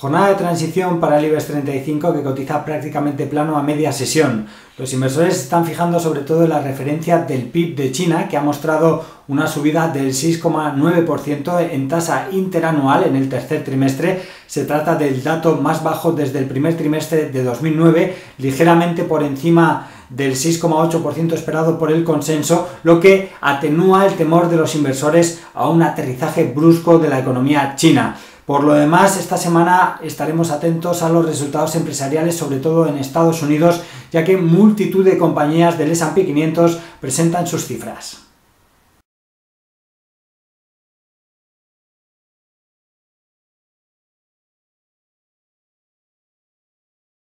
Jornada de transición para el IBEX 35 que cotiza prácticamente plano a media sesión. Los inversores están fijando sobre todo en la referencia del PIB de China, que ha mostrado una subida del 6,9% en tasa interanual en el tercer trimestre. Se trata del dato más bajo desde el primer trimestre de 2009, ligeramente por encima del 6,8% esperado por el consenso, lo que atenúa el temor de los inversores a un aterrizaje brusco de la economía china. Por lo demás, esta semana estaremos atentos a los resultados empresariales, sobre todo en Estados Unidos, ya que multitud de compañías del S&P 500 presentan sus cifras.